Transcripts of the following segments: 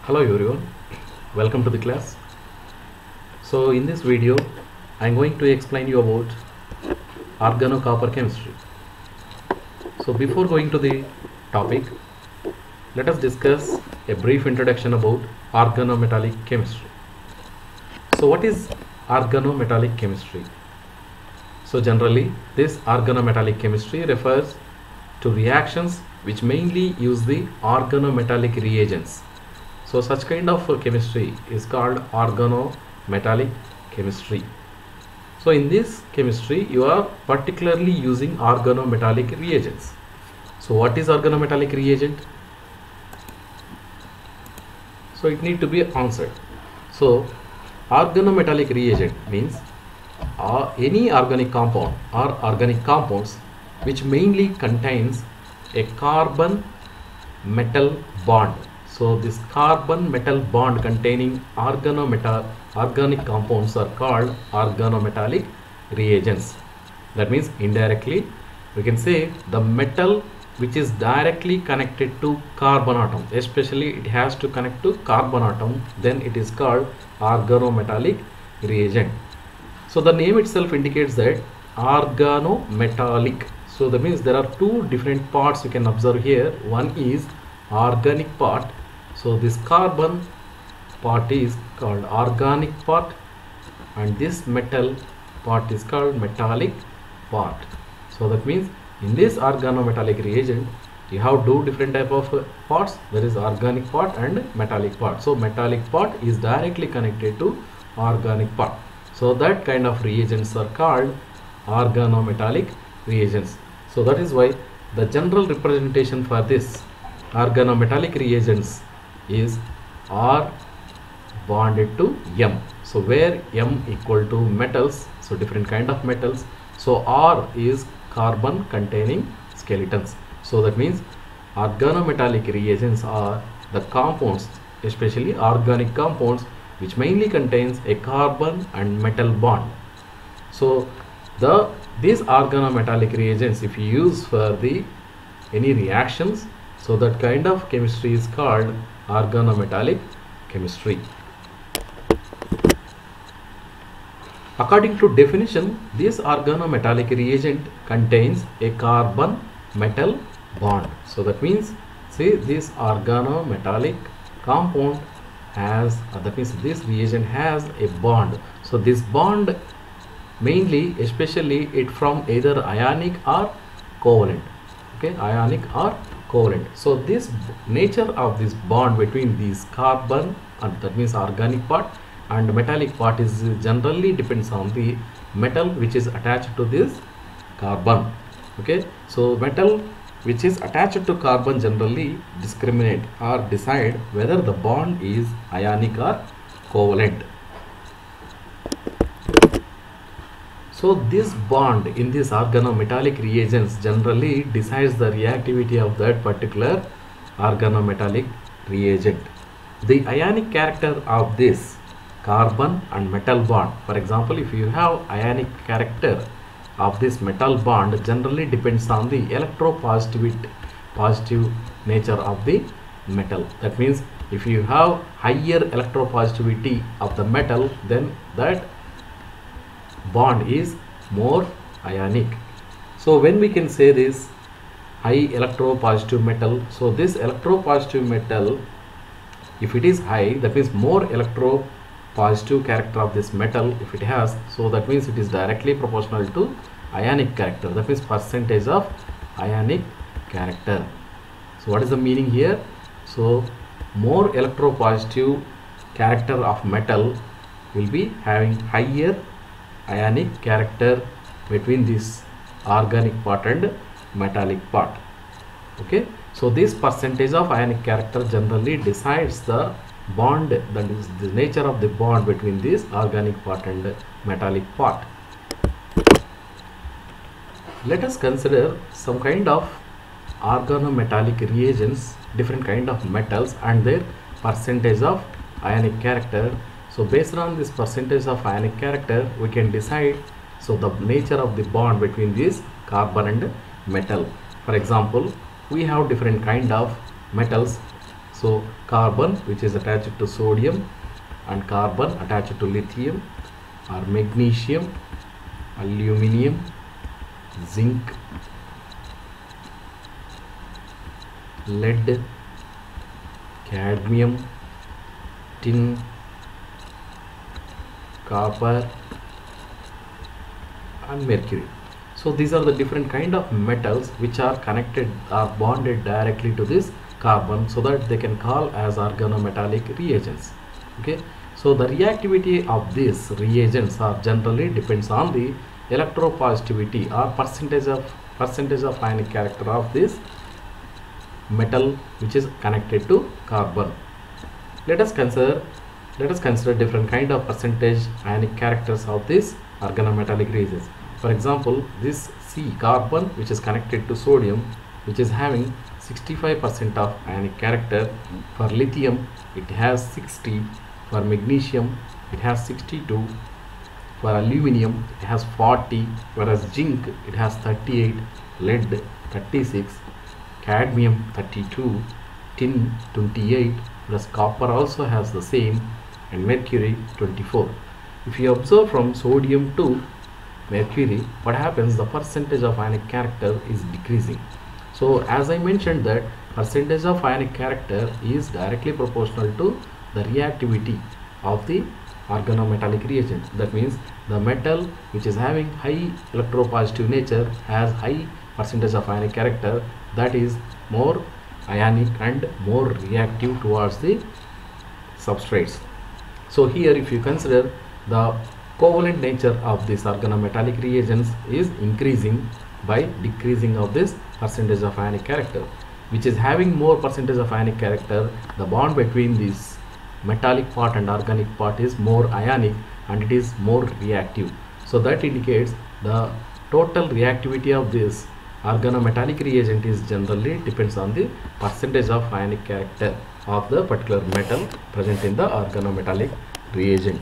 Hello everyone, welcome to the class. So in this video I am going to explain you about organocopper chemistry. So before going to the topic, let us discuss a brief introduction about organometallic chemistry. So what is organometallic chemistry? So generally this organometallic chemistry refers to reactions which mainly use the organometallic reagents. So such kind of chemistry is called organometallic chemistry. So in this chemistry you are particularly using organometallic reagents. So what is organometallic reagent? So it need to be answered. So organometallic reagent means any organic compound or organic compounds which mainly contains a carbon metal bond. So this carbon metal bond containing organic compounds are called organometallic reagents. That means indirectly we can say the metal which is directly connected to carbon atom, especially it has to connect to carbon atom, then it is called organometallic reagent. So the name itself indicates that organometallic. So that means there are two different parts you can observe here. One is organic part. So this carbon part is called organic part and this metal part is called metallic part. So that means in this organometallic reagent you have two different type of parts. There is organic part and metallic part. So metallic part is directly connected to organic part. So that kind of reagents are called organometallic reagents. So that is why the general representation for this organometallic reagents is R bonded to M. So where M equal to metals, so different kind of metals. So R is carbon containing skeletons. So that means organometallic reagents are the compounds, especially organic compounds, which mainly contains a carbon and metal bond. So these organometallic reagents, if you use for any reactions, so that kind of chemistry is called organometallic chemistry. According to definition, this organometallic reagent contains a carbon metal bond. So that means, see, this organometallic compound has, that means this reagent has a bond. So this bond mainly, especially it from either ionic or covalent. Okay, ionic or covalent. So this nature of this bond between these carbon, and that means organic part, and metallic part is generally depends on the metal which is attached to this carbon. Okay, so metal which is attached to carbon generally discriminate or decide whether the bond is ionic or covalent. So this bond in this organometallic reagents generally decides the reactivity of that particular organometallic reagent. The ionic character of this carbon and metal bond, for example, if you have ionic character of this metal bond, generally depends on the positive nature of the metal. That means if you have higher electropositivity of the metal, then that bond is more ionic. So when we can say this high electropositive metal, so this electropositive metal, if it is high, that means more electropositive character of this metal if it has, so that means it is directly proportional to ionic character, that means percentage of ionic character. So what is the meaning here? So more electropositive character of metal will be having higher ionic character between this organic part and metallic part. Okay, so this percentage of ionic character generally decides the bond, that is the nature of the bond between this organic part and metallic part. Let us consider some kind of organometallic reagents, different kind of metals and their percentage of ionic character. So based on this percentage of ionic character, we can decide so the nature of the bond between this carbon and metal. For example, we have different kind of metals. So carbon which is attached to sodium and carbon attached to lithium, or magnesium, aluminium, zinc, lead, cadmium, tin, copper and mercury. So these are the different kind of metals which are connected or bonded directly to this carbon, so that they can call as organometallic reagents. Okay, so the reactivity of these reagents are generally depends on the electropositivity or percentage of ionic character of this metal which is connected to carbon. Let us consider different kind of percentage ionic characters of these organometallic reagents. For example, this C carbon which is connected to sodium, which is having 65% of ionic character. For lithium it has 60, for magnesium it has 62, for aluminium it has 40, whereas zinc it has 38, lead 36, cadmium 32, tin 28, whereas copper also has the same, and mercury 24. If you observe from sodium to mercury, what happens, the percentage of ionic character is decreasing. So as I mentioned that percentage of ionic character is directly proportional to the reactivity of the organometallic reagent. That means the metal which is having high electropositive nature has high percentage of ionic character, that is more ionic and more reactive towards the substrates. So here if you consider the covalent nature of this organometallic reagents is increasing by decreasing of this percentage of ionic character. Which is having more percentage of ionic character, the bond between this metallic part and organic part is more ionic and it is more reactive. So that indicates the total reactivity of this organometallic reagent is generally depends on the percentage of ionic character of the particular metal present in the organometallic reagent.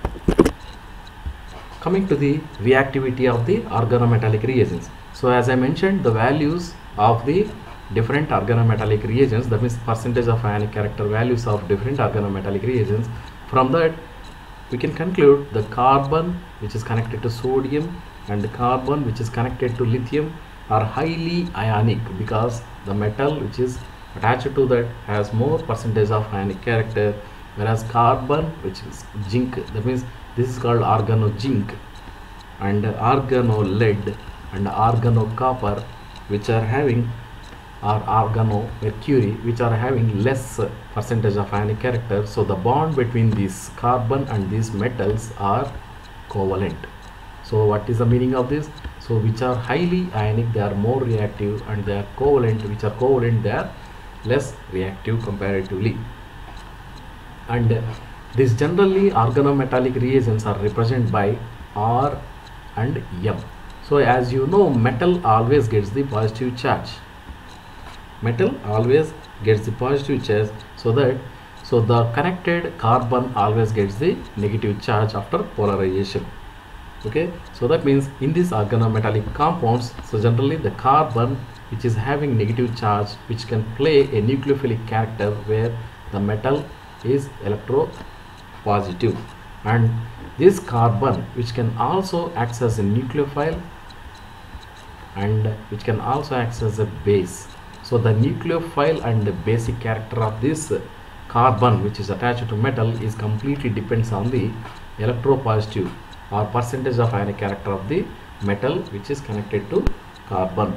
Coming to the reactivity of the organometallic reagents. So as I mentioned, the values of the different organometallic reagents, that means percentage of ionic character values of different organometallic reagents. From that we can conclude the carbon which is connected to sodium and the carbon which is connected to lithium are highly ionic, because the metal which is attached to that has more percentage of ionic character, whereas carbon which is zinc, that means this is called organo-zinc, and organo-lead and organo-copper which are having, or organo-mercury which are having less percentage of ionic character. So the bond between this carbon and these metals are covalent. So what is the meaning of this? So which are highly ionic, they are more reactive, and they are covalent, which are covalent, they are less reactive comparatively. And these generally organometallic reagents are represented by R and M. So as you know, metal always gets the positive charge. Metal always gets the positive charge, so the connected carbon always gets the negative charge after polarization. Okay, so that means in these organometallic compounds, so generally the carbon which is having negative charge, which can play a nucleophilic character where the metal is electropositive, and this carbon which can also act as a nucleophile and which can also act as a base. So the nucleophile and the basic character of this carbon which is attached to metal is completely depends on the electropositive or percentage of ionic character of the metal which is connected to carbon.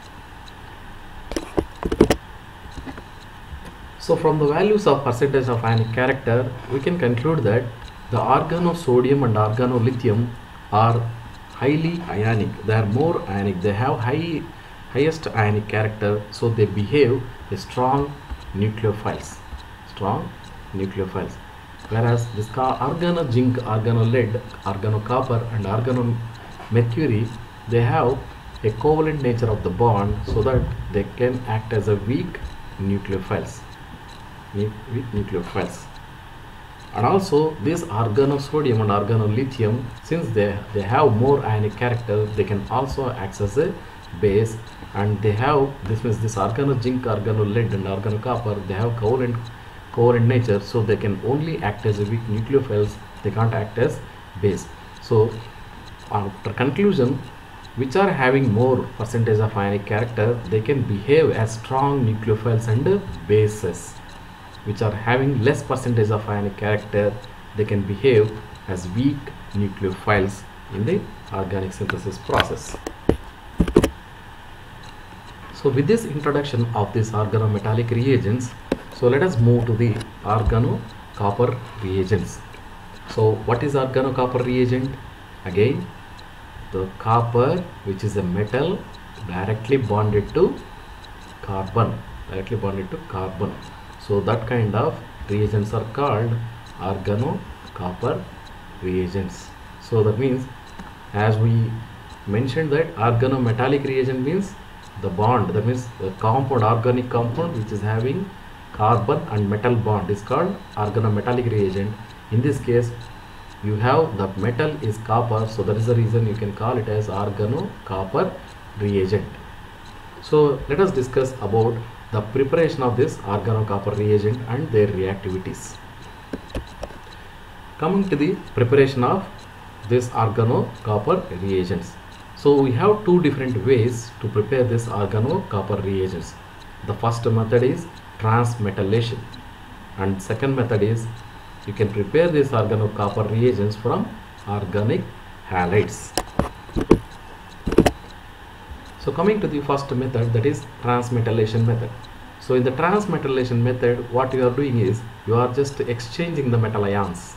So from the values of percentage of ionic character, we can conclude that the organosodium and organolithium are highly ionic. They are more ionic. They have highest ionic character, so they behave as strong nucleophiles. Whereas this organo-zinc, organo-lead, organo-copper and organo-mercury, they have a covalent nature of the bond, so that they can act as a weak nucleophiles. And also this organosodium and organolithium, since they have more ionic character, they can also act as a base, and they have, this means this organo zinc, organo lead and organo copper, they have covalent nature, so they can only act as a weak nucleophiles, they can't act as base. So after conclusion, which are having more percentage of ionic character, they can behave as strong nucleophiles and bases. Which are having less percentage of ionic character, they can behave as weak nucleophiles in the organic synthesis process. So with this introduction of these organometallic reagents, so let us move to the organocopper reagents. So what is organocopper reagent? Again, the copper, which is a metal directly bonded to carbon, so that kind of reagents are called organocopper reagents. So that means, as we mentioned, that organometallic reagent means the bond, that means the compound, organic compound which is having carbon and metal bond is called organometallic reagent. In this case, you have the metal is copper, so that is the reason you can call it as organocopper reagent. So let us discuss about the preparation of this organocopper reagent and their reactivities. Coming to the preparation of this organocopper reagents. So we have two different ways to prepare this organocopper reagents. The first method is transmetallation, and second method is you can prepare these organocopper reagents from organic halides. So coming to the first method, that is transmetallation method. So in the transmetallation method, what you are doing is you are just exchanging the metal ions.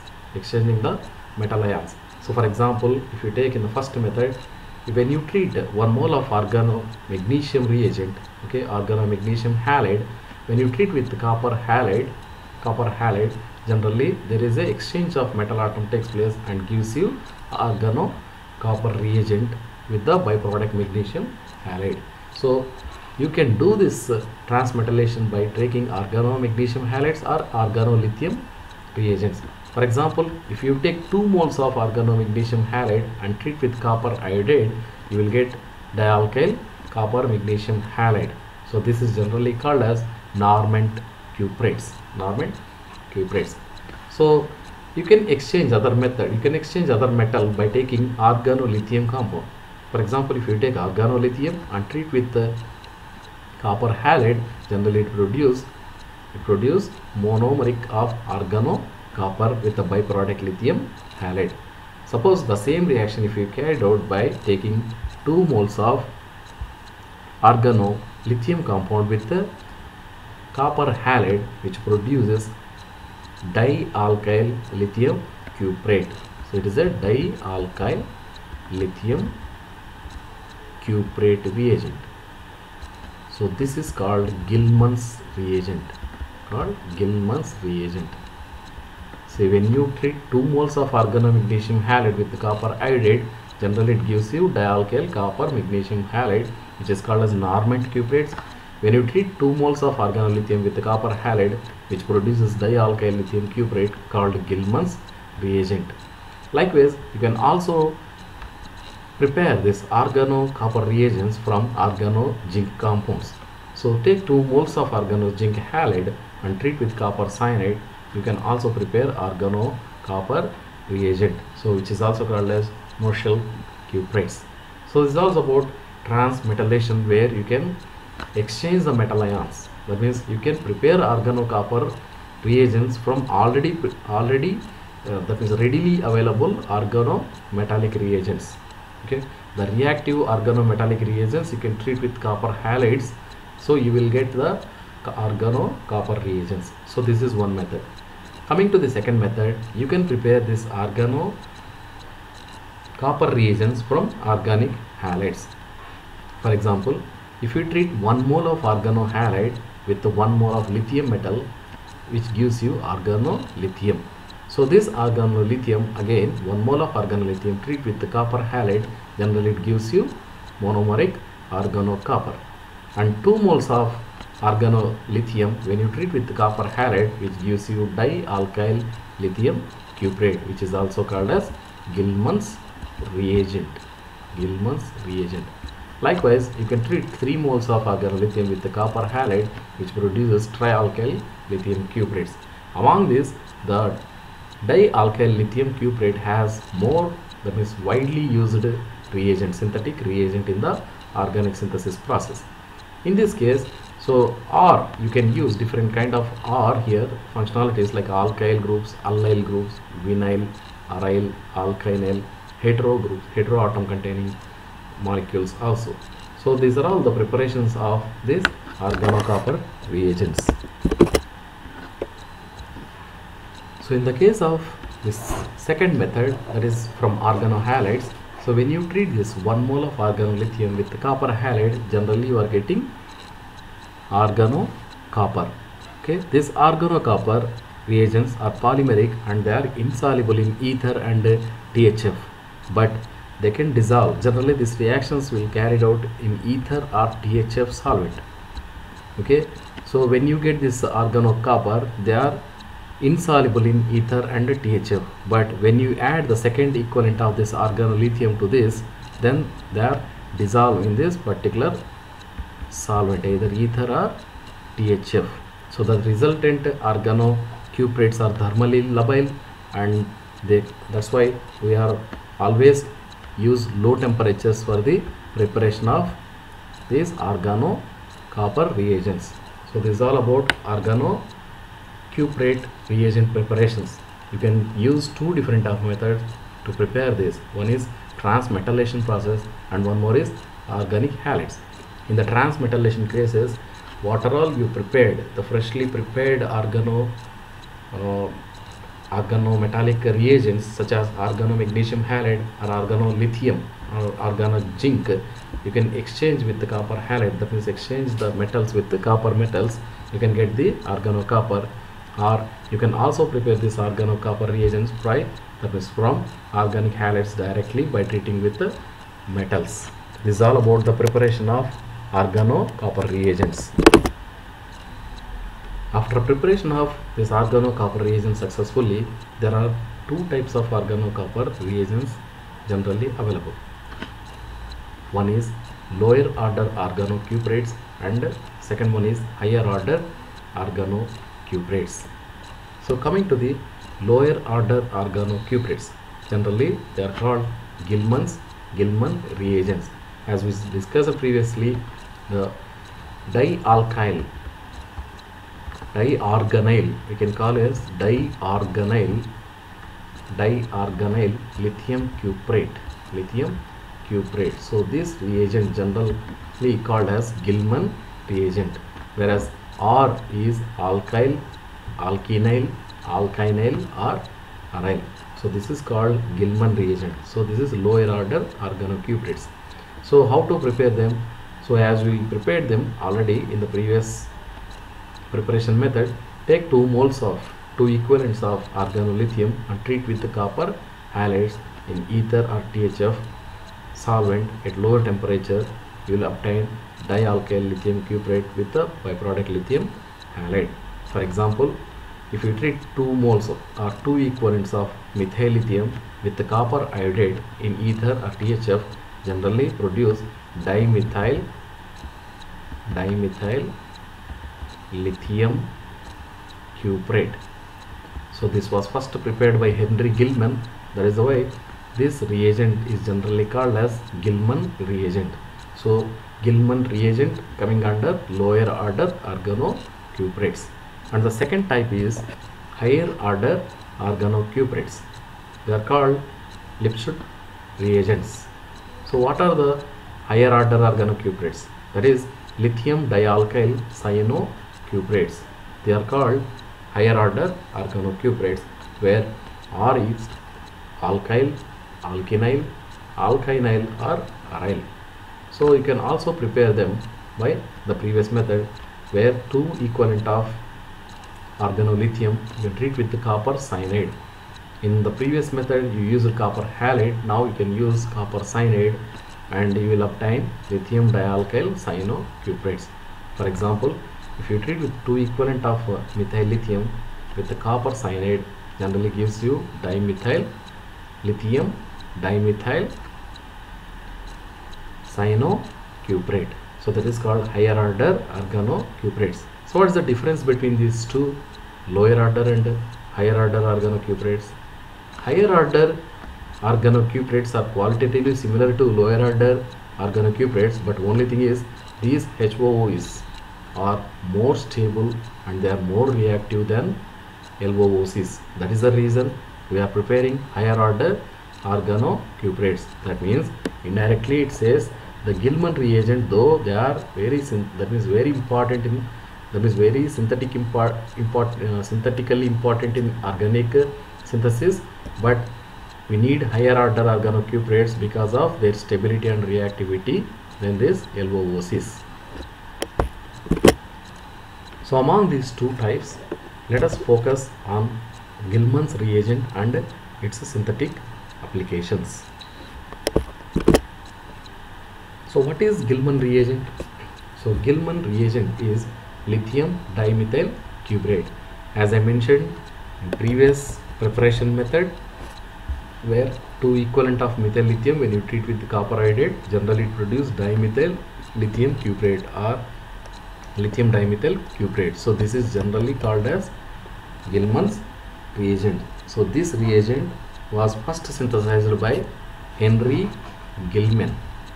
So for example, if you take in the first method, when you treat 1 mole of organomagnesium reagent, okay, organomagnesium halide, when you treat with the copper halide, generally there is a exchange of metal atom takes place and gives you organocopper reagent with the byproduct magnesium halide. So you can do this transmetallation by taking organomagnesium halides or organolithium reagents. For example, if you take 2 moles of organomagnesium halide and treat with copper iodide, you will get dialkyl copper magnesium halide. So this is generally called as Normand cuprates. So you can exchange other method, you can exchange other metal by taking organolithium compound. For example, if you take organolithium and treat with the copper halide, generally it produce monomeric of organocopper with the byproduct lithium halide. Suppose the same reaction if you carried out by taking 2 moles of organolithium compound with the copper halide, which produces dialkyl lithium cuprate. So it is a dialkyl lithium cuprate reagent. So this is called Gilman's reagent. So when you treat 2 moles of organomagnesium halide with the copper iodide, generally it gives you dialkyl copper magnesium halide, which is called as Normand cuprates. When you treat 2 moles of organolithium with the copper halide, which produces dialkyl lithium cuprate, called Gilman's reagent. Likewise, you can also prepare this organocopper reagents from organo-zinc compounds. So take 2 moles of organo-zinc halide and treat with copper cyanide. You can also prepare organocopper reagent, so which is also called as Moschel cuprates. So this is also about transmetallation, where you can exchange the metal ions. That means you can prepare organocopper reagents from already that is readily available organometallic reagents. Okay, the reactive organometallic reagents you can treat with copper halides, so you will get the organocopper reagents. So this is one method. Coming to the second method, you can prepare this organocopper reagents from organic halides. For example, if you treat 1 mole of organohalide with 1 mole of lithium metal, which gives you organolithium. So this organolithium, again 1 mole of organolithium treat with the copper halide, generally it gives you monomeric organocopper. And 2 moles of organolithium when you treat with the copper halide, which gives you dialkyl lithium cuprate, which is also called as Gilman's reagent. Likewise, you can treat 3 moles of organolithium with the copper halide, which produces trialkyl lithium cuprates. Among these, the dialkyl lithium cuprate has more, that means widely used reagent, synthetic reagent in the organic synthesis process. In this case, so R, you can use different kind of R here, functionalities like alkyl groups, allyl groups, vinyl, aryl, alkynyl, hetero groups, heteroatom containing molecules also. So these are all the preparations of these organocopper reagents. So in the case of this second method, that is from organohalides, so when you treat this 1 mole of organolithium with the copper halide, generally you are getting organocopper. Okay, these organocopper reagents are polymeric and they are insoluble in ether and THF, but they can dissolve. Generally these reactions will carried out in ether or THF solvent. Okay, so when you get this organocopper, they are insoluble in ether and THF, but when you add the second equivalent of this organolithium to this, then they are dissolved in this particular solvent, either ether or THF. So the resultant organocuprates are thermally labile, and that's why we are always use low temperatures for the preparation of these organocopper reagents. So this is all about organocuprate reagent preparations. You can use 2 different methods to prepare this. One is transmetallation process and one more is organic halides. In the transmetallation cases, what are all you prepared, the freshly prepared organometallic reagents such as organomagnesium halide or organolithium or organozinc, you can exchange with the copper halide, that means exchange the metals with the copper metals, you can get the organocopper. Or you can also prepare this organocopper reagents that is from organic halides directly by treating with the metals. This is all about the preparation of organocopper reagents. After preparation of this organocopper reagents successfully, there are 2 types of organocopper reagents generally available. One is lower order organocuprates and second one is higher order organocuprates. So coming to the lower order organocuprates, generally they are called Gilman reagents. As we discussed previously, the diorganyl, we can call it as diorganyl lithium cuprate. So this reagent generally called as Gilman reagent, whereas R is alkyl, alkenyl or aryl. So this is called Gilman reagent. So this is lower order organocuprates. So how to prepare them? So as we prepared them already in the previous preparation method, take 2 moles of 2 equivalents of organolithium and treat with the copper halides in ether or THF solvent at lower temperature. You will obtain dialkyl lithium cuprate with the byproduct lithium halide. For example, if you treat 2 moles or 2 equivalents of methyl lithium with the copper iodide in ether or THF, generally produce dimethyl lithium cuprate. So this was first prepared by Henry Gilman. That is why this reagent is generally called as Gilman reagent. So Gilman reagent coming under lower order organocuprates. And the second type is higher order organocuprates. They are called Lipschutz reagents. So what are the higher order organocuprates? That is lithium dialkyl cyanocuprates. They are called higher order organocuprates, where R is alkyl, alkenyl, alkynyl or aryl. So you can also prepare them by the previous method, where 2 equivalent of organolithium you can treat with the copper cyanide. In the previous method you used copper halide, now you can use copper cyanide and you will obtain lithium dialkyl cyanocuprates. For example, if you treat with 2 equivalent of methyl lithium with the copper cyanide, generally gives you dimethyl lithium dimethyl organocuprate. So that is called higher order organocuprates. So what is the difference between these two, lower order and higher order organocuprates? Higher order organocuprates are qualitatively similar to lower order organocuprates, but only thing is these HOOs are more stable and they are more reactive than LOOCs. That is the reason we are preparing higher order organocuprates. That means indirectly it says the Gilman reagent, though they are very very important in, that means very synthetically important in organic synthesis, but we need higher order organocuprates because of their stability and reactivity than this LOOCs. So among these two types, let us focus on Gilman's reagent and its synthetic applications. So what is Gilman reagent? So Gilman reagent is lithium dimethyl cuprate. As I mentioned in previous preparation method, where two equivalent of methyl lithium, when you treat with the copper iodide, generally it produces dimethyl lithium cuprate or lithium dimethyl cuprate. So this is generally called as Gilman's reagent. So this reagent was first synthesized by Henry Gilman.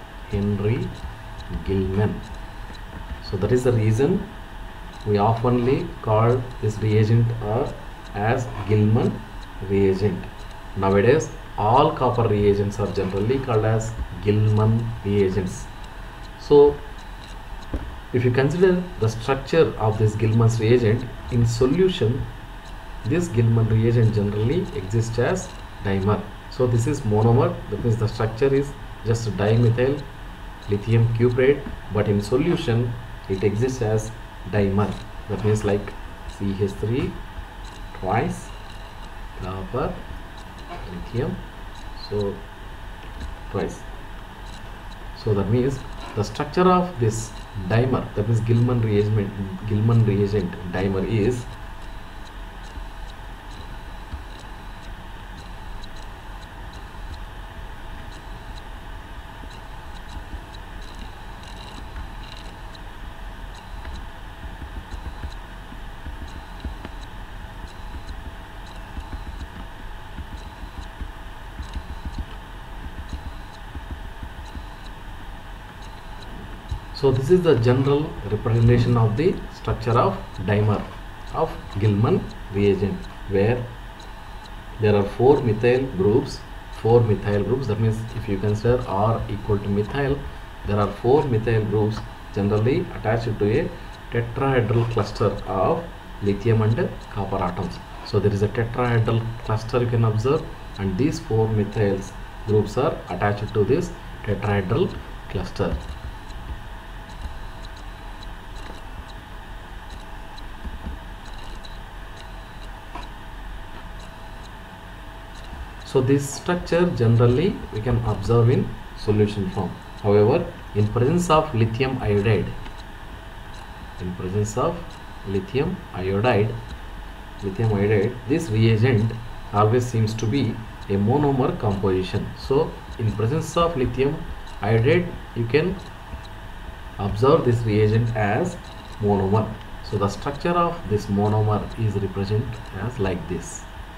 So that is the reason we oftenly call this reagent as Gilman reagent. Nowadays all copper reagents are generally called as Gilman reagents. So if you consider the structure of this Gilman's reagent in solution, this Gilman reagent generally exists as dimer. So this is monomer, that means the structure is just dimethyl lithium cuprate, but in solution it exists as dimer. That means like CH3 twice copper lithium, so twice. So that means the structure of this dimer, that means Gilman reagent dimer is so this is the general representation of the structure of dimer of Gilman reagent, where there are four methyl groups. That means if you consider R equal to methyl, there are four methyl groups generally attached to a tetrahedral cluster of lithium and copper atoms. So there is a tetrahedral cluster you can observe, and these four methyl groups are attached to this tetrahedral cluster. So this structure generally we can observe in solution form. However, in presence of lithium iodide, this reagent always seems to be a monomer composition. So in presence of lithium iodide, you can observe this reagent as monomer. So the structure of this monomer is represented as like this.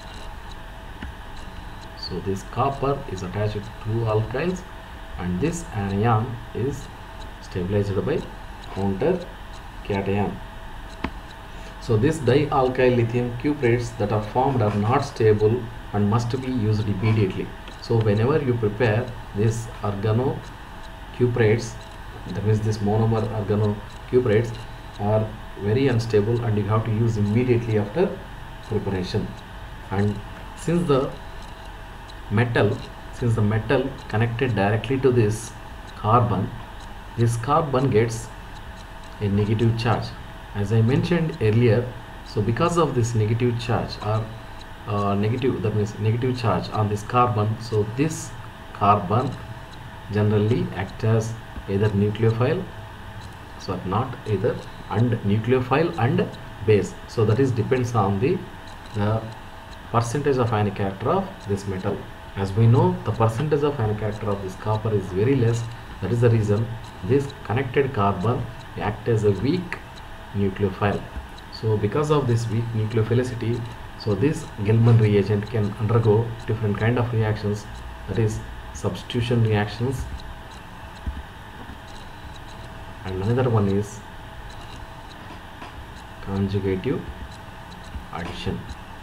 So this copper is attached to two alkyls, and this anion is stabilized by counter cation. So this dialkyl lithium cuprates that are formed are not stable and must be used immediately. So whenever you prepare this organocuprates, that means this monomer organocuprates are very unstable and you have to use immediately after preparation. And since the metal connected directly to this carbon gets a negative charge, as I mentioned earlier. So because of this negative charge or negative charge on this carbon, so this carbon generally acts as either nucleophile, so not either, and nucleophile and base. So that is depends on the percentage of ionic character of this metal. As we know, the percentage of ionic character of this copper is very less, That is the reason this connected carbon act as a weak nucleophile. So because of this weak nucleophilicity, so this Gilman reagent can undergo different kind of reactions, that is substitution reactions, and another one is conjugative addition.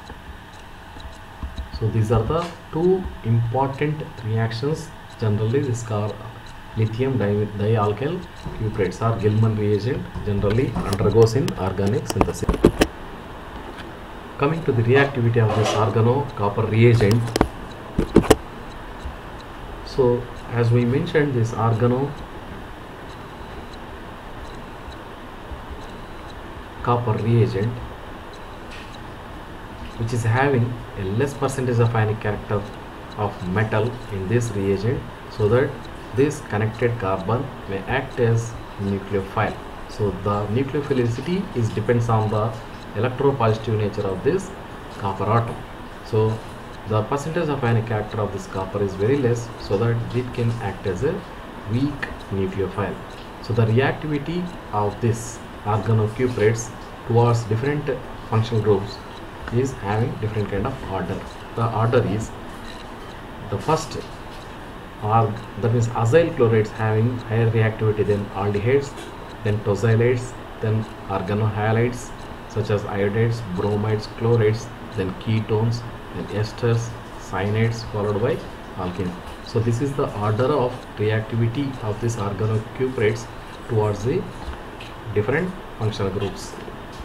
So these are the two important reactions. Generally this lithium dialkyl cuprates or Gilman reagent generally undergoes in organic synthesis. Coming to the reactivity of this organocopper reagent, so as we mentioned, this organocopper reagent, which is having a less percentage of ionic character of metal in this reagent, so that this connected carbon may act as nucleophile. So the nucleophilicity depends on the electropositive nature of this copper atom. So the percentage of ionic character of this copper is very less, so that it can act as a weak nucleophile. So the reactivity of this organocuprates towards different functional groups is having different kind of order. The order is the first that means acyl chlorides having higher reactivity than aldehydes, then tosylates, then organohalides such as iodides, bromides, chlorides, then ketones, then esters, cyanates, followed by alkenes. So this is the order of reactivity of these organocuprates towards the different functional groups.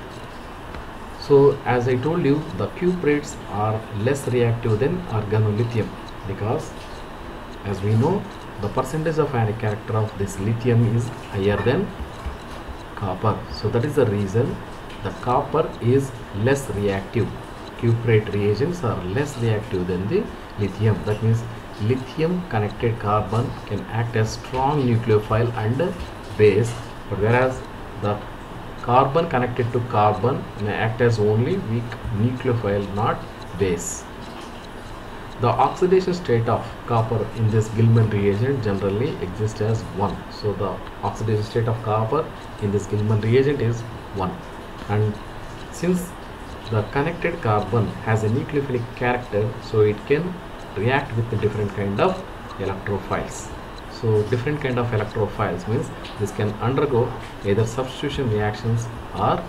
So as I told you, the cuprates are less reactive than organolithium, because as we know, the percentage of ionic character of this lithium is higher than copper. So that is the reason the copper is less reactive. Cuprate reagents are less reactive than the lithium. That means lithium connected carbon can act as strong nucleophile and base, but whereas the carbon connected to carbon may act as only weak nucleophile, not base. The oxidation state of copper in this Gilman reagent generally exists as 1. So the oxidation state of copper in this Gilman reagent is 1. And since the connected carbon has a nucleophilic character, so it can react with the different kind of electrophiles. So different kind of electrophiles means this can undergo either substitution reactions or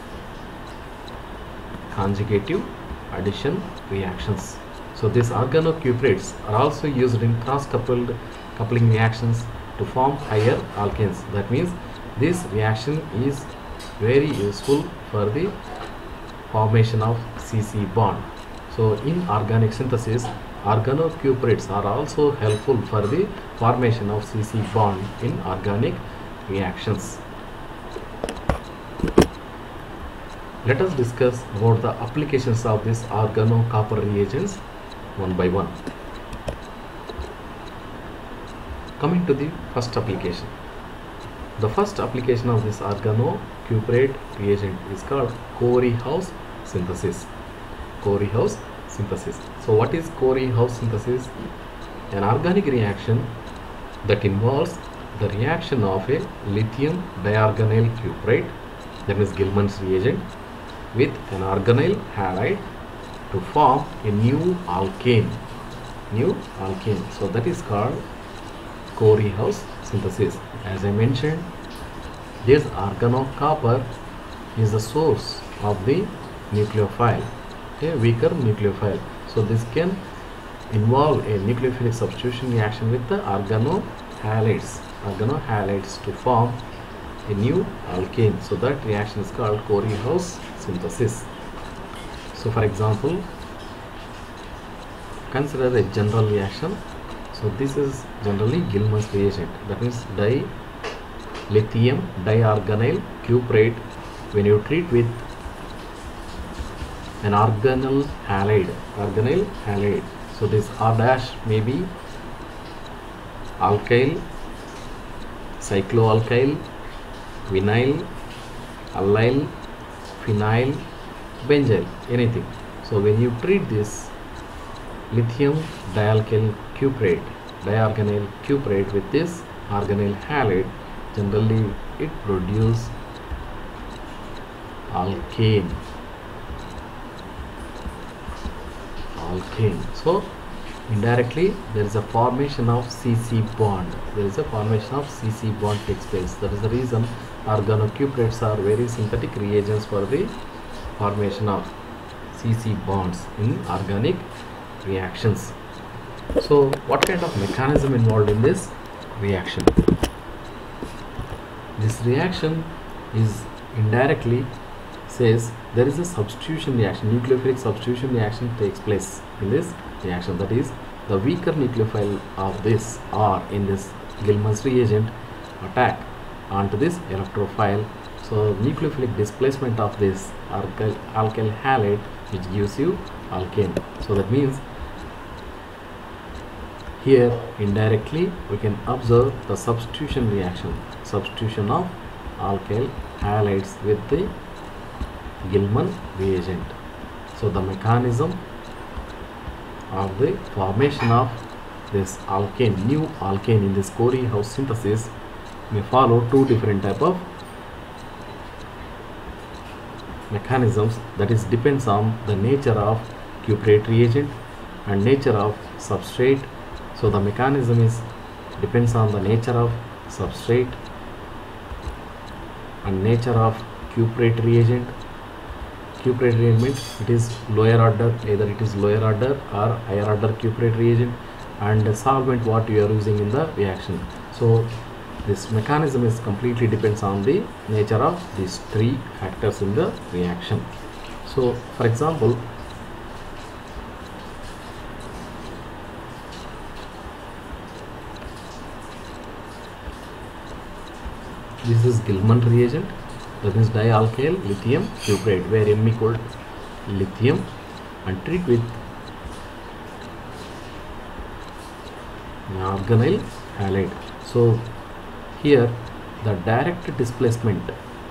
conjugative addition reactions. So these organocuprates are also used in cross-coupled coupling reactions to form higher alkanes. That means this reaction is very useful for the formation of CC bond. So in organic synthesis, organocuprates are also helpful for the formation of CC bond in organic reactions. Let us discuss about the applications of these organocopper reagents one by one. Coming to the first application. The first application of this organocuprate reagent is called Corey-House synthesis. Corey-House synthesis. So what is Corey-House synthesis? An organic reaction that involves the reaction of a lithium diorganyl cuprate, that is Gilman's reagent, with an organyl halide to form a new alkane. So that is called Corey-House synthesis. As I mentioned, this organocopper is the source of the nucleophile, a weaker nucleophile. So this can involve a nucleophilic substitution reaction with the organohalides to form a new alkane. So that reaction is called Corey-House synthesis. So for example, consider a general reaction. So this is generally Gilman's reagent, that means dilithium diorganyl cuprate. When you treat with an organyl halide, so this R dash may be alkyl, cycloalkyl, vinyl, allyl, phenyl, benzyl, anything. So when you treat this lithium diorganyl cuprate with this organyl halide, generally it produces alkane. So indirectly there is a formation of CC bond. Takes place. That is the reason organocuprates are very synthetic reagents for the formation of CC bonds in organic reactions. So what kind of mechanism involved in this reaction? This reaction is indirectly says there is a substitution reaction, nucleophilic substitution reaction takes place in this reaction. That is, the weaker nucleophile of this or in this Gilman's reagent attack onto this electrophile. So nucleophilic displacement of this alkyl halide, which gives you alkane. So that means here indirectly we can observe the substitution reaction, substitution of alkyl halides with the Gilman reagent. So the mechanism of the formation of this alkane, new alkane in this Cori house synthesis may follow two different type of mechanisms, that is depends on the nature of cuprate reagent and nature of substrate. So the mechanism is depends on the nature of substrate and nature of cuprate reagent. Cuprate reagent means it is lower order, either it is lower order or higher order cuprate reagent, and the solvent what you are using in the reaction. So this mechanism is completely depends on the nature of these three factors in the reaction. So for example, this is Gilman reagent, that is dialkyl lithium cuprate, where M equal lithium, and treat with organyl halide. So here the direct displacement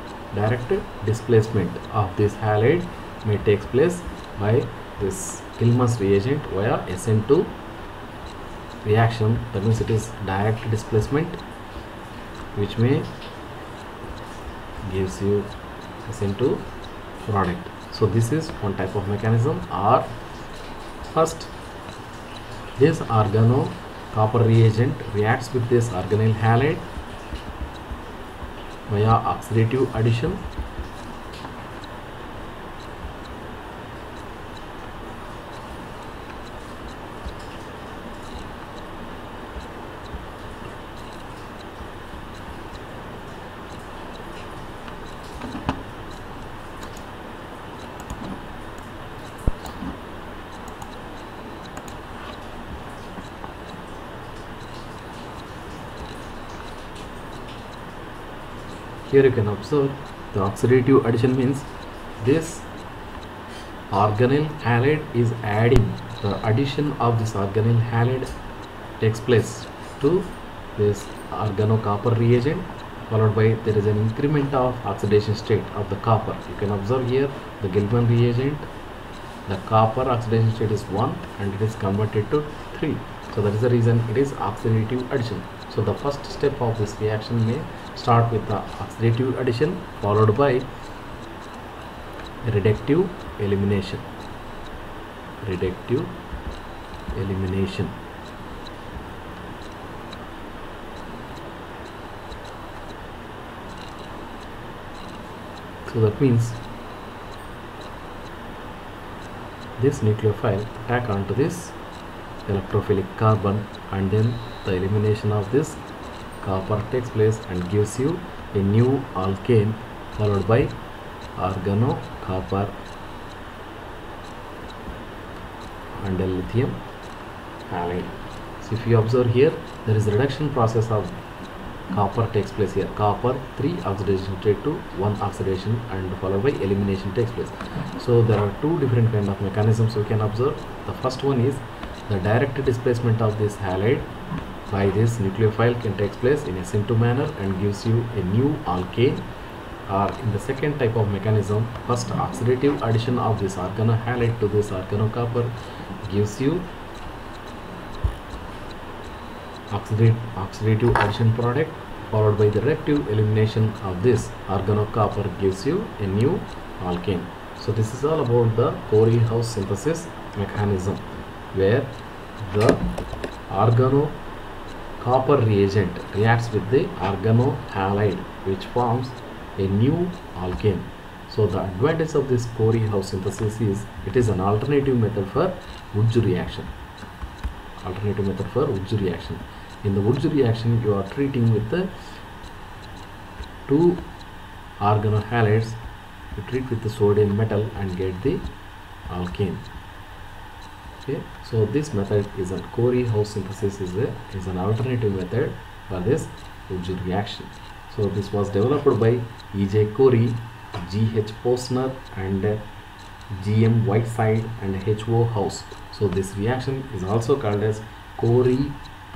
of this halide may takes place by this Gilman's reagent via SN2 reaction. That means it is direct displacement which may gives you SN2 product. So this is one type of mechanism. Or first, this organo copper reagent reacts with this organyl halide via oxidative addition. Here you can observe the oxidative addition means this organyl halide is adding, the addition of this organyl halide takes place to this organocopper reagent, followed by there is an increment of oxidation state of the copper. You can observe here the Gilman reagent, the copper oxidation state is 1 and it is converted to 3. So that is the reason it is oxidative addition. So the first step of this reaction may start with the oxidative addition followed by reductive elimination. So that means this nucleophile attack onto this electrophilic carbon, and then the elimination of this copper takes place and gives you a new alkane followed by organocopper and a lithium halide. So if you observe here, there is a reduction process of copper takes place here. Copper 3 oxidation state to 1 oxidation and followed by elimination takes place. So there are two different kind of mechanisms we can observe. The first one is the direct displacement of this halide by this nucleophile can take place in a SN2 manner and gives you a new alkane. Or in the second type of mechanism, first oxidative addition of this organohalide to this organocopper gives you oxidative addition product followed by the reactive elimination of this organocopper gives you a new alkane. So this is all about the Corey-House synthesis mechanism, where the organocopper reagent reacts with the organohalide which forms a new alkane. So the advantage of this Corey-House synthesis is it is an alternative method for Wurtz reaction. In the Wurtz reaction, you are treating with the two organohalides. You treat with the sodium metal and get the alkane. Okay, so this method is a Corey-House synthesis is an alternative method for this Wurtz reaction. So this was developed by E.J. Corey, G.H. Posner and G.M. Whiteside and H.O. House. So this reaction is also called as Corey,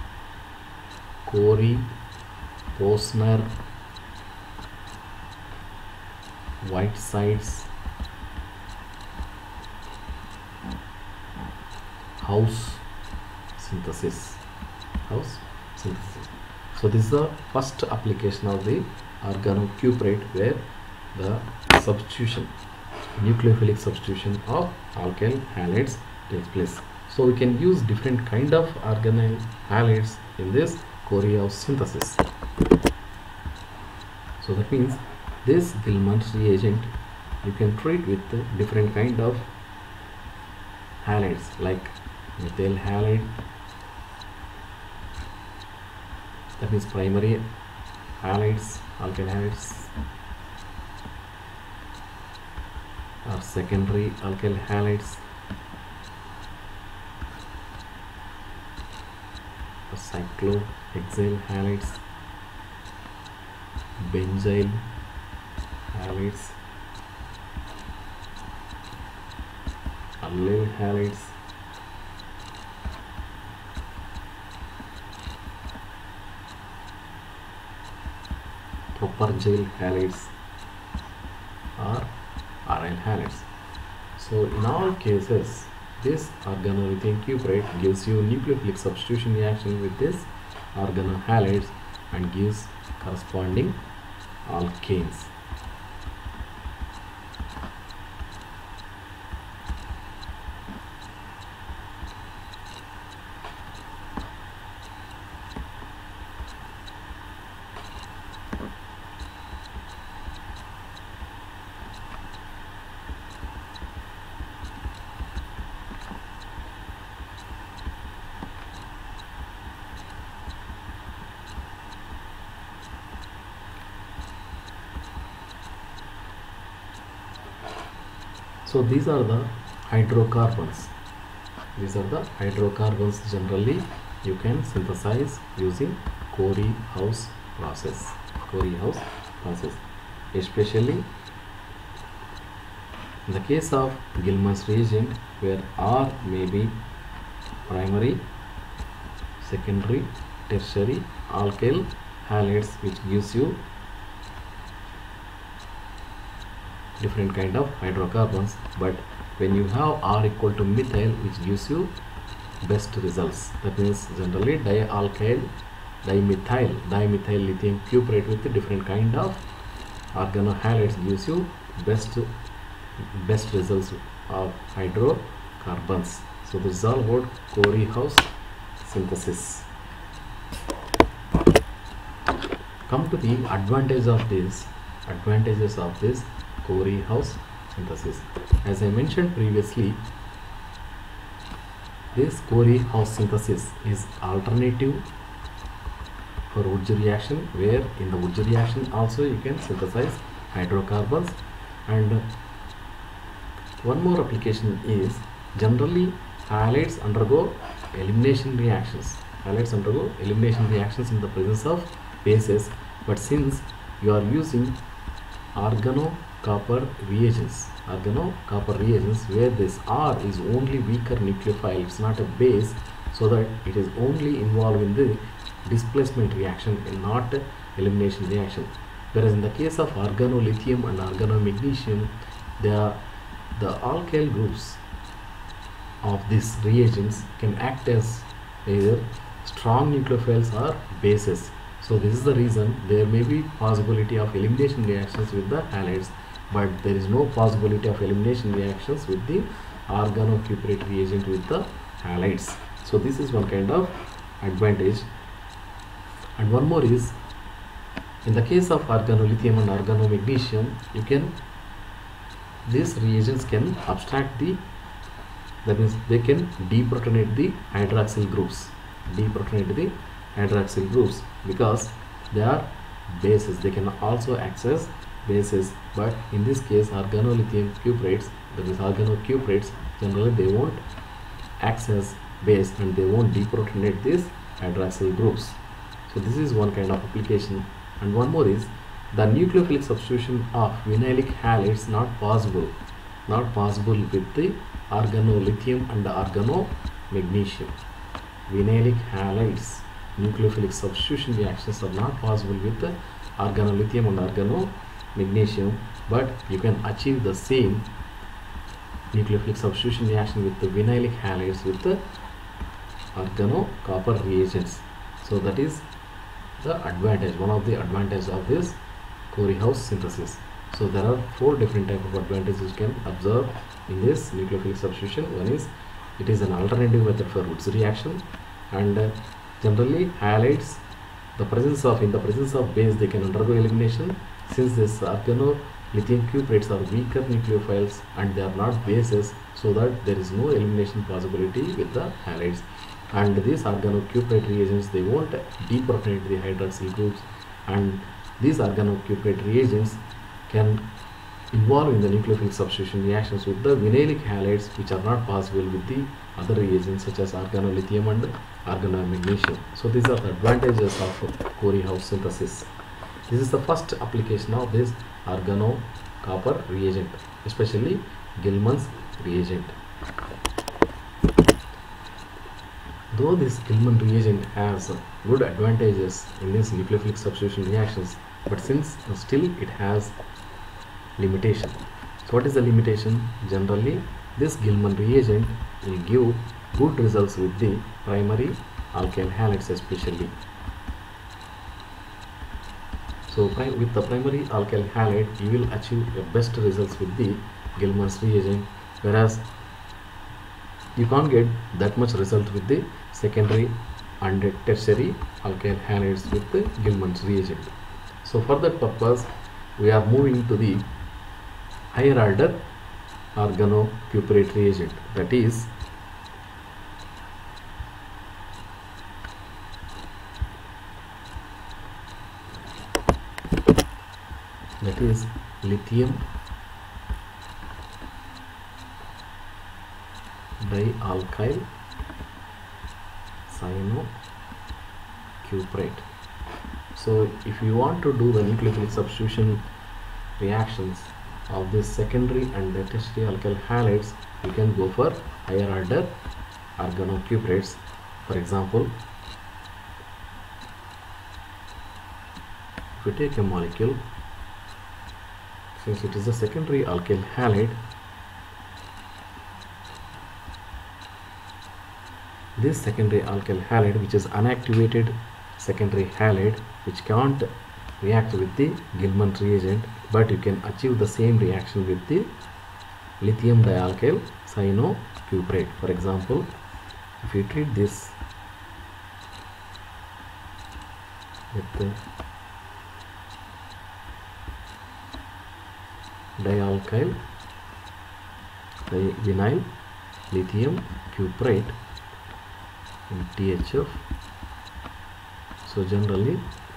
Posner, Whiteside's House synthesis. So this is the first application of the organocuprate, where the substitution, nucleophilic substitution of alkyl halides takes place. So we can use different kind of organyl halides in this Corey-House synthesis. So that means this Gilman's reagent you can treat with different kind of halides like methyl halide, that means primary halides, alkyl halides, or secondary alkyl halides, or cyclohexyl halides, benzyl halides, allyl halides, propargyl halides, or aryl halides. So in all cases, this organolithium cuprate gives you nucleophilic substitution reaction with this organohalides and gives corresponding alkanes. So these are the hydrocarbons. Generally you can synthesize using Corey-House process. Especially in the case of Gilman's reagent, where R may be primary, secondary, tertiary alkyl halides, which gives you different kind of hydrocarbons. But when you have R equal to methyl, which gives you best results, that means generally dimethyl lithium cuprate with different kind of organohalides gives you best results of hydrocarbons. So this is all about Corey-House synthesis. Come to the advantages of this Corey-House synthesis. As I mentioned previously, this Corey-House synthesis is alternative for Wurtz reaction, where in the Wurtz reaction also you can synthesize hydrocarbons. And one more application is, generally halides undergo elimination reactions in the presence of bases, but since you are using organocopper reagents, where this R is only weaker nucleophile, it's not a base, so that it is only involved in the displacement reaction and not elimination reaction. Whereas in the case of organolithium and organomagnesium, the alkyl groups of these reagents can act as either strong nucleophiles are bases. So this is the reason there may be possibility of elimination reactions with the halides, but there is no possibility of elimination reactions with the organocuprate reagent with the halides. So this is one kind of advantage. And one more is, in the case of organolithium and organomagnesium, these reagents can abstract that means they can deprotonate the hydroxyl groups, because they are bases. They can also access bases, but in this case organolithium cuprates, that is organocuprates, generally they won't access base and they won't deprotonate these hydroxyl groups. So this is one kind of application. And one more is, the nucleophilic substitution of vinylic halides not possible with the organolithium and the organomagnesium. Vinylic halides nucleophilic substitution reactions are not possible with the organolithium and organomagnesium, but you can achieve the same nucleophilic substitution reaction with the vinylic halides with the organocopper reagents. So that is the advantage, one of the advantages of this Corey-House synthesis. So there are 4 different type of advantages you can observe in this nucleophilic substitution. One is, it is an alternative method for Woods reaction, and generally halides, in the presence of base, they can undergo elimination. Since this organolithium cuprates are weaker nucleophiles and they are not bases, so that there is no elimination possibility with the halides. And these organocuprate reagents, they won't deprotonate the hydroxyl groups, and these organocuprate reagents can involve in the nucleophilic substitution reactions with the vinylic halides, which are not possible with the other reagents such as organolithium and organomagnesium. So these are the advantages of Corey-House synthesis. This is the first application of this organocopper reagent, especially Gilman's reagent. Though this Gilman reagent has good advantages in these nucleophilic substitution reactions, but still it has limitation. So what is the limitation? Generally, this Gilman reagent will give good results with the primary alkyl halides especially. So with the primary alkyl halide, you will achieve the best results with the Gilman's reagent, whereas you can't get that much result with the secondary and tertiary alkyl halides with the Gilman's reagent. So for that purpose, we are moving to the higher order organocuprate reagent, that is lithium dialkyl cyanocuprate. So if you want to do the nucleophilic substitution reactions of this secondary and the tertiary alkyl halides, you can go for higher order organocuprates. For example, if you take a molecule, since it is a secondary alkyl halide, this secondary alkyl halide, which is unactivated secondary halide, which can't react with the Gilman reagent, but you can achieve the same reaction with the lithium dialkyl cyanocuprate. For example, if you treat this with the dialkyl vinyl lithium cuprate in THF, so generally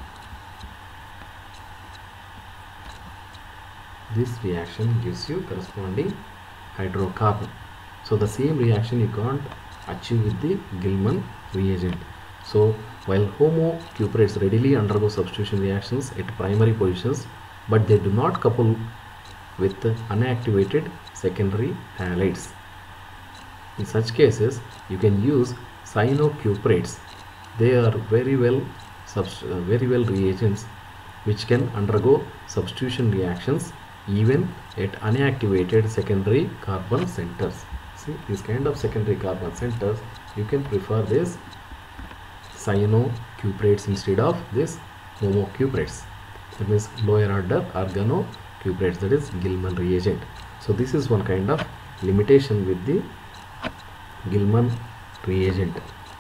this reaction gives you corresponding hydrocarbon. So the same reaction you can't achieve with the Gilman reagent. So while homocuprates readily undergo substitution reactions at primary positions, but they do not couple with unactivated secondary halides. In such cases, you can use cyanocuprates. They are very well reagents which can undergo substitution reactions even at unactivated secondary carbon centers. See, these kind of secondary carbon centers, you can prefer this cyanocuprates instead of this homocuprates. That means lower order organocuprates, that is Gilman reagent. So this is one kind of limitation with the Gilman reagent.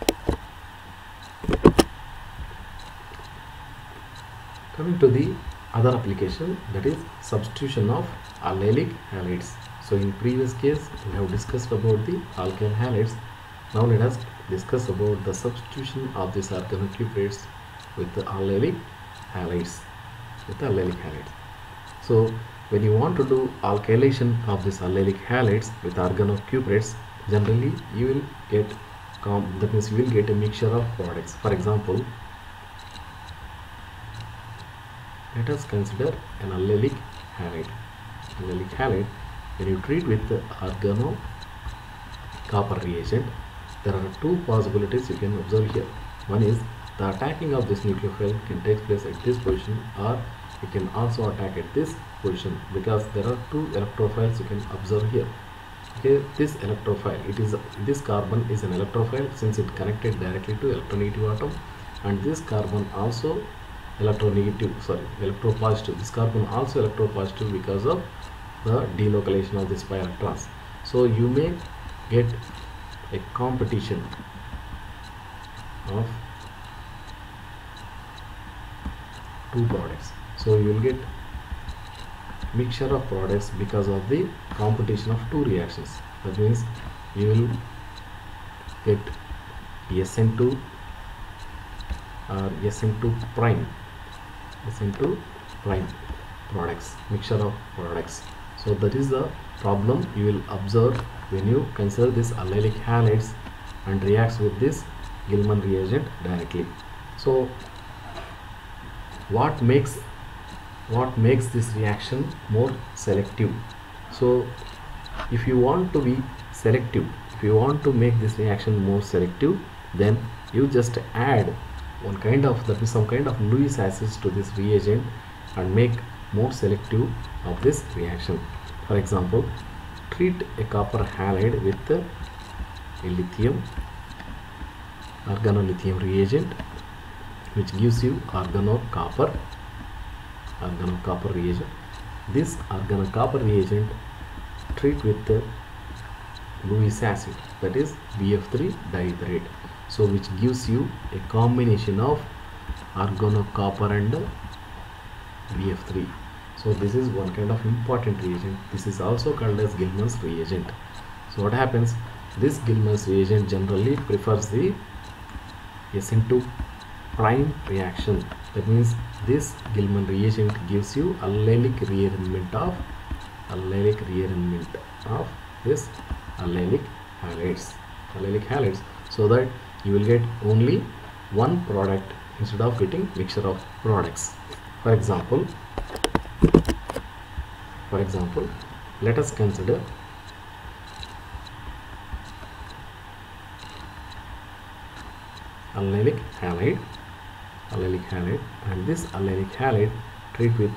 Coming to the other application, that is substitution of allylic halides. So in previous case we have discussed about the alkyl halides. Now let us discuss about the substitution of these organocuprates with the allylic halides. So when you want to do alkylation of this allylic halides with organocuprates, generally you will get that means you will get a mixture of products. For example, let us consider an allylic halide. When you treat with the organocopper reagent, there are two possibilities you can observe here. One is the attacking of this nucleophile can take place at this position, or it can also attack at this position, because there are two electrophiles you can observe here. Okay, this electrophile, this carbon is an electrophile since it connected directly to electronegative atom, and this carbon also electropositive. This carbon also electropositive because of the delocalization of these pi electrons. So you may get a competition of two products. So you will get mixture of products because of the competition of two reactions. That means you will get SN2 or SN2 prime products, mixture of products. So that is the problem you will observe when you consider this allylic halides and reacts with this Gilman reagent directly. So what makes this reaction more selective? So if you want to be selective, if you want to make this reaction more selective, then you just add some kind of Lewis acids to this reagent and make more selective of this reaction. For example, treat a copper halide with a organolithium reagent, which gives you organocopper reagent. This organocopper reagent treat with the Lewis acid, that is BF3 dietherate. So which gives you a combination of organocopper and BF3. So this is one kind of important reagent. This is also called as Gilman's reagent. So what happens? This Gilman's reagent generally prefers the SN2 prime reaction. That means this Gilman reagent gives you allylic rearrangement of this allylic halides, so that you will get only one product instead of getting mixture of products. For example, let us consider allylic halide, and this allylic halide treat with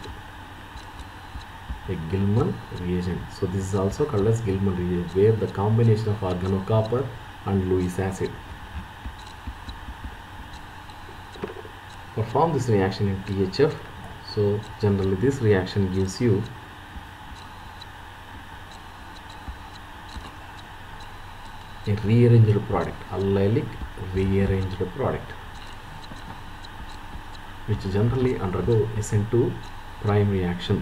a Gilman reagent. So this is also called as Gilman reagent, where the combination of organocopper and Lewis acid perform this reaction in THF. So generally this reaction gives you a rearranged product, allylic rearranged product, which generally undergo SN2 prime reaction.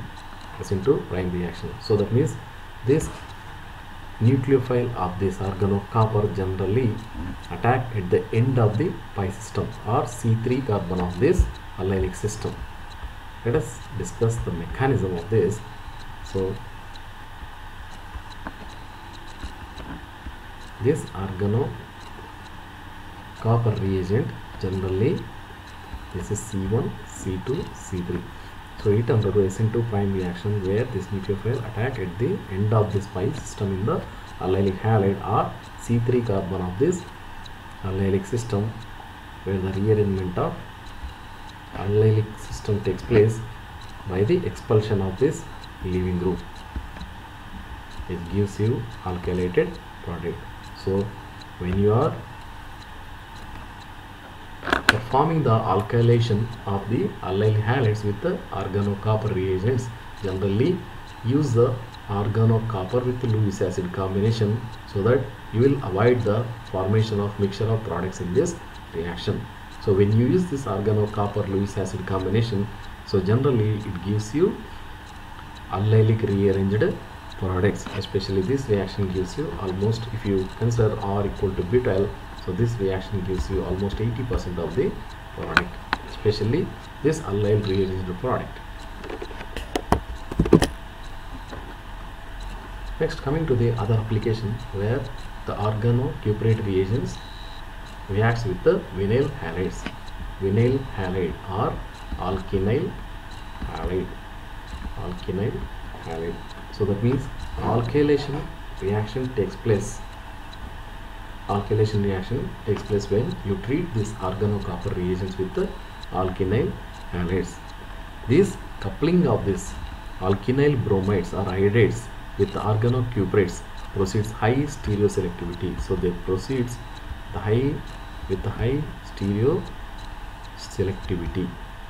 So that means this nucleophile of this organocopper generally attack at the end of the pi system or C3 carbon of this allylic system. Let us discuss the mechanism of this. So this organocopper reagent generally, this is C1, C2, C3. So it undergoes SN2 prime reaction, where this nucleophile attack at the end of this pi system in the allylic halide or C3 carbon of this allylic system, where the rearrangement of allylic system takes place by the expulsion of this leaving group. It gives you alkylated product. So when you are performing the alkylation of the allyl halides with the organocopper reagents. Generally use the organocopper with Lewis acid combination so that you will avoid the formation of mixture of products in this reaction. So when you use this organocopper Lewis acid combination, so generally it gives you allylic rearranged products. Especially this reaction gives you almost, if you consider R equal to butyl, so this reaction gives you almost 80% of the product, especially this allyl rearranged product. Next, coming to the other application where the organocuprate reagents reacts with the vinyl halides. Vinyl halide or alkynyl halide. Alkynyl halide. So that means alkylation reaction takes place. Alkylation reaction takes place when you treat these organocopper reagents with the alkynyl halides. This coupling of this alkynyl bromides or iodates with the organocuprates proceeds high stereoselectivity. So they proceeds with the high stereoselectivity.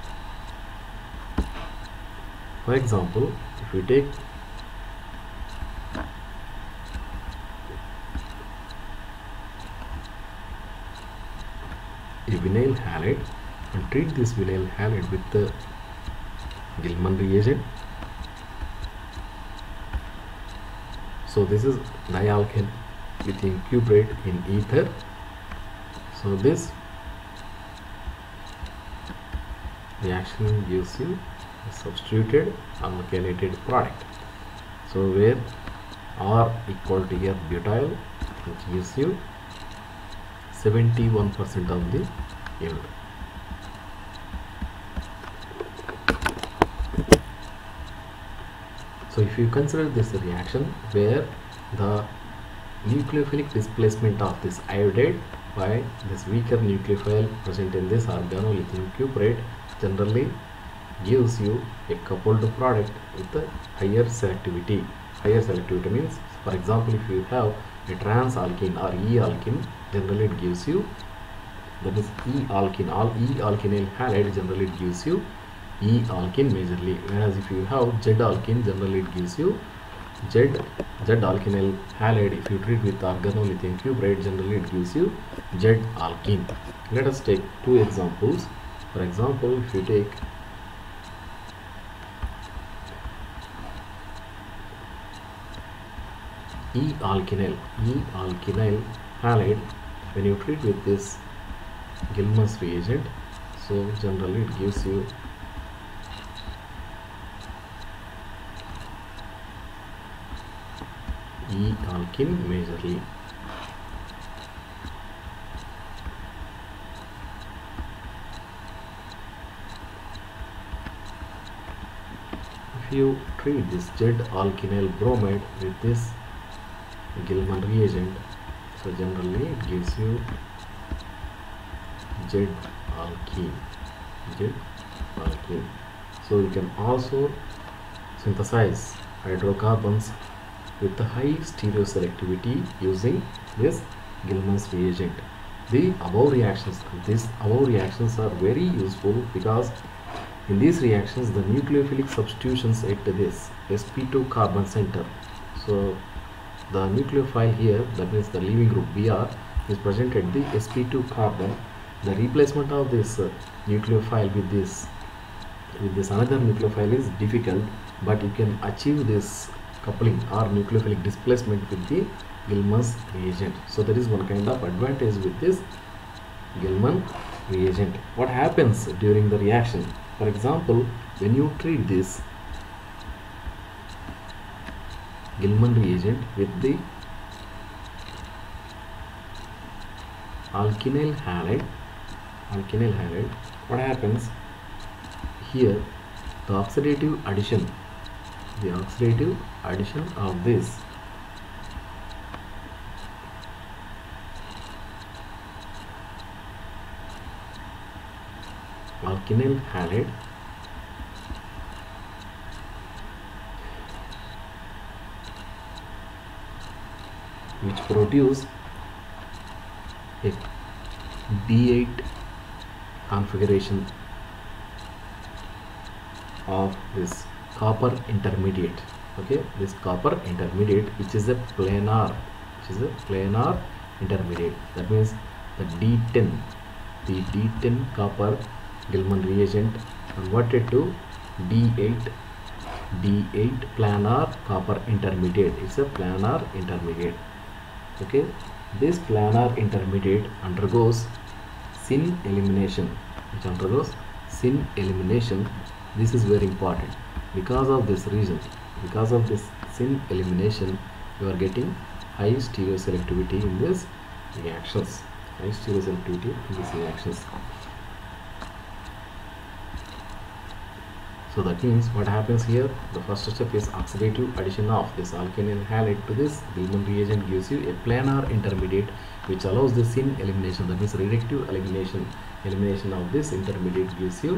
For example, if we take a vinyl halide and treat this vinyl halide with the Gilman reagent. So this is dialkyl lithium cuprate in ether. So this reaction gives you a substituted alkylated product. So where R equal to here butyl, which gives you 71% of the yield. So if you consider this reaction where the nucleophilic displacement of this iodide by this weaker nucleophile present in this organolithium cuprate generally gives you a coupled product with a higher selectivity. Higher selectivity means, for example, if you have a trans-alkene or E-alkene, generally it gives you, that is E-alkene, all E-alkenyl halide, generally it gives you E-alkene majorly, whereas if you have Z-alkene, generally it gives you Z-alkenyl halide. If you treat with organolithium cuprate, generally it gives you Z-alkene. Let us take two examples. For example, if you take E-alkenyl halide, when you treat with this Gilman's reagent, so generally it gives you E-alkene majorly. If you treat this Z-alkenyl bromide with this Gilman reagent, so generally it gives you Z-alkene. So you can also synthesize hydrocarbons with the high stereoselectivity using this Gilman's reagent. These above reactions are very useful because in these reactions the nucleophilic substitutions at this sp2 carbon center. So the nucleophile here, that means the leaving group Br, is present at the sp2 carbon. The replacement of this nucleophile with this another nucleophile is difficult, but you can achieve this coupling or nucleophilic displacement with the Gilman's reagent. So there is one kind of advantage with this Gilman reagent. What happens during the reaction? For example, when you treat this Gilman reagent with the alkynyl halide, what happens here? The oxidative addition of this alkynyl halide which produce a B8 configuration of this copper intermediate. Okay, this copper intermediate, which is a planar, intermediate. That means the D10 copper Gilman reagent converted to D8 planar copper intermediate. It's a planar intermediate. Okay, this planar intermediate undergoes Syn elimination, This is very important. Because of this reason, because of this Syn elimination, you are getting high stereoselectivity in these reactions. So that means what happens here, the first step is oxidative addition of this alkynyl halide to this Gilman reagent gives you a planar intermediate which allows the Syn elimination. That means reductive elimination of this intermediate gives you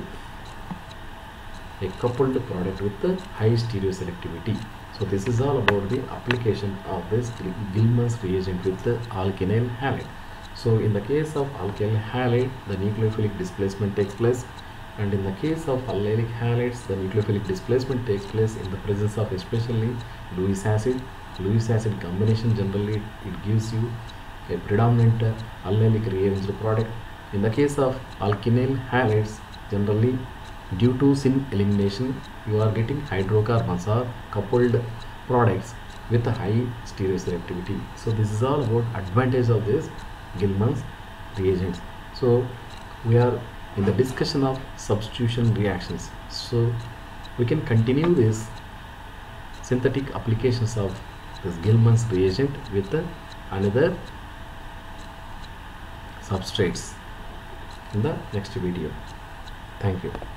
a coupled product with the high stereoselectivity. So this is all about the application of this Gilman's reagent with the alkynyl halide. So in the case of alkyl halide, the nucleophilic displacement takes place, and in the case of allylic halides, the nucleophilic displacement takes place in the presence of especially Lewis acid. Lewis acid combination, generally it gives you a predominant allylic rearranged product. In the case of alkynyl halides, generally due to Syn elimination, you are getting hydrocarbons or coupled products with a high stereoselectivity. So this is all about advantage of this Gilman's reagents. So we are in the discussion of substitution reactions. So we can continue this synthetic applications of this Gilman's reagent with another substrates in the next video. Thank you.